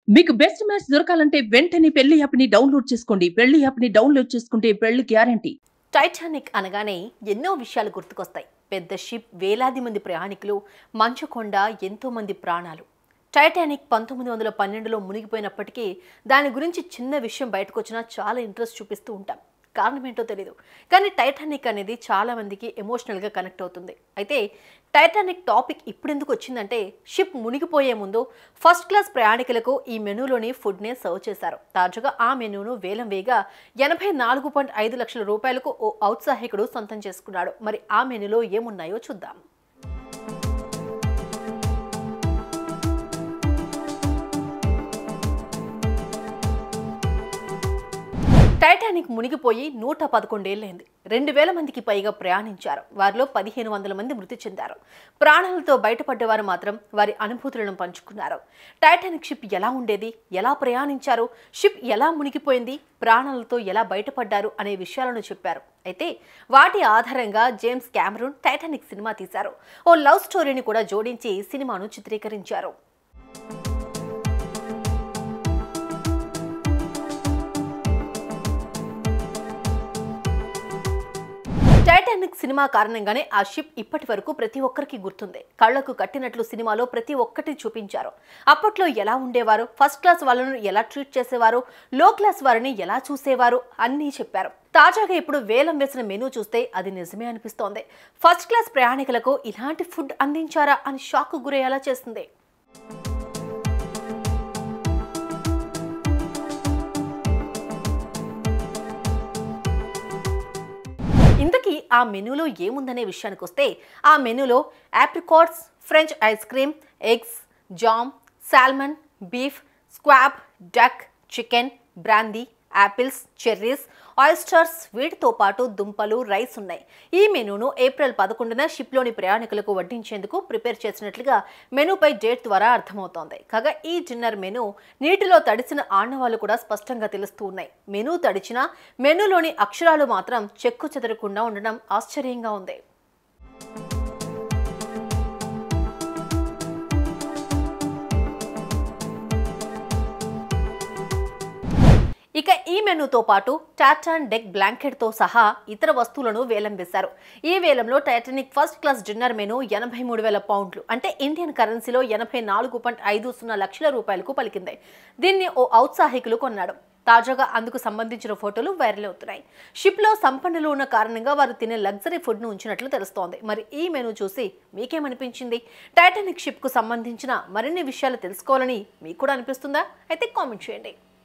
మీకు best match దొరకాలంటే వెంటనే పెళ్లి యాప్ ని డౌన్లోడ్ చేసుకోండి. పెళ్లి యాప్ ని డౌన్లోడ్ చేసుకుంటే పెళ్లి గ్యారంటీ. టైటానిక్ అనగానే ఎన్నో విషయాలు గుర్తుకొస్తాయి. పెద్ద షిప్, వేలాది మంది ప్రయాణికులు, మంచు కొండ, ఎంతో మంది ప్రాణాలు. టైటానిక్ 1912లో మునిగిపోయినప్పటికీ దాని గురించి చిన్న విషయం బయటకు వచ్చినా చాలా ఇంట్రెస్ట్ చూపిస్తూ ఉంటాం. కారణం ఏంటో తెలియదు, కానీ టైటానిక్ అనేది చాలా మందికి ఎమోషనల్గా కనెక్ట్ అవుతుంది. అయితే టైటానిక్ టాపిక్ ఇప్పుడు ఎందుకు వచ్చిందంటే, షిప్ మునిగిపోయే ముందు ఫస్ట్ క్లాస్ ప్రయాణికులకు ఈ మెనూలోని ఫుడ్నే సర్వ్ చేశారు. తాజాగా ఆ మెనూను వేలం వేగా 84.5 లక్షల రూపాయలకు ఓ ఔత్సాహికుడు సొంతం చేసుకున్నాడు. మరి ఆ మెనూలో ఏమున్నాయో చూద్దాం. టైటానిక్ మునిగిపోయి 111 ఏళ్లైంది. 2000 మందికి పైగా ప్రయాణించారు. వారిలో 1500 మంది మృతి చెందారు. ప్రాణాలతో బయటపడ్డవారు మాత్రం వారి అనుభూతులను పంచుకున్నారు. టైటానిక్ షిప్ ఎలా ఉండేది, ఎలా ప్రయాణించారు, షిప్ ఎలా మునిగిపోయింది, ప్రాణాలతో ఎలా బయటపడ్డారు అనే విషయాలను చెప్పారు. అయితే వాటి ఆధారంగా జేమ్స్ కెమెరూన్ టైటానిక్ సినిమా తీశారు. ఓ లవ్ స్టోరీని కూడా జోడించి సినిమాను చిత్రీకరించారు. టైటానిక్ సినిమా కారణంగానే ఆ షిప్ ఇప్పటి వరకు ప్రతి ఒక్కరికి గుర్తుంది. కళ్లకు కట్టినట్లు సినిమాలో ప్రతి ఒక్కటి చూపించారు. అప్పట్లో ఎలా ఉండేవారు, ఫస్ట్ క్లాస్ వాళ్ళను ఎలా ట్రీట్ చేసేవారు, లో క్లాస్ వారిని ఎలా చూసేవారు అన్నీ చెప్పారు. తాజాగా ఇప్పుడు వేలం వేసిన మెనూ చూస్తే అది నిజమే అనిపిస్తోంది. ఫస్ట్ క్లాస్ ప్రయాణికులకు ఇలాంటి ఫుడ్ అందించారా అని షాక్ గురయ్యేలా చేస్తుంది. ఇంతకీ ఆ మెనూలో ఏముందనే విషయానికి వస్తే, ఆ మెనూలో apricots, French ice cream, eggs, jam, salmon, beef, squab, duck, chicken, brandy, apples, cherries, oysters, వీటితో పాటు దుంపలు, రైస్ ఉన్నాయి. ఈ మెనూను ఏప్రిల్ 11న షిప్లోని ప్రయాణికులకు వడ్డించేందుకు ప్రిపేర్ చేసినట్లుగా మెనూపై డేట్ ద్వారా అర్థమవుతోంది. కాగా ఈ డిన్నర్ మెనూ నీటిలో తడిసిన ఆనవాళ్లు కూడా స్పష్టంగా తెలుస్తూ ఉన్నాయి. మెనూ తడిచినా మెనూలోని అక్షరాలు మాత్రం చెక్కు చెదరకుండా ఉండడం ఆశ్చర్యంగా ఉంది. ఇక ఈ మెనూతో పాటు టాటాన్ డెక్ బ్లాంకెట్తో సహా ఇతర వస్తువులను వేలం వేశారు. ఈ వేలంలో Titanic first class dinner menu 83,000 పౌండ్లు అంటే ఇండియన్ కరెన్సీలో 84.50 లక్షల రూపాయలకు పలికింది. దీన్ని ఓ ఔత్సాహికులు కొన్నాడు. తాజాగా అందుకు సంబంధించిన ఫోటోలు వైరల్ అవుతున్నాయి. షిప్లో సంపన్నులు ఉన్న కారణంగా వారు తినే లగ్జరీ ఫుడ్ను ఉంచినట్లు తెలుస్తోంది. మరి ఈ మెనూ చూసి మీకేమనిపించింది? టైటానిక్ షిప్కు సంబంధించిన మరిన్ని విషయాలు తెలుసుకోవాలని మీకు కూడా అనిపిస్తుందా? అయితే కామెంట్ చేయండి.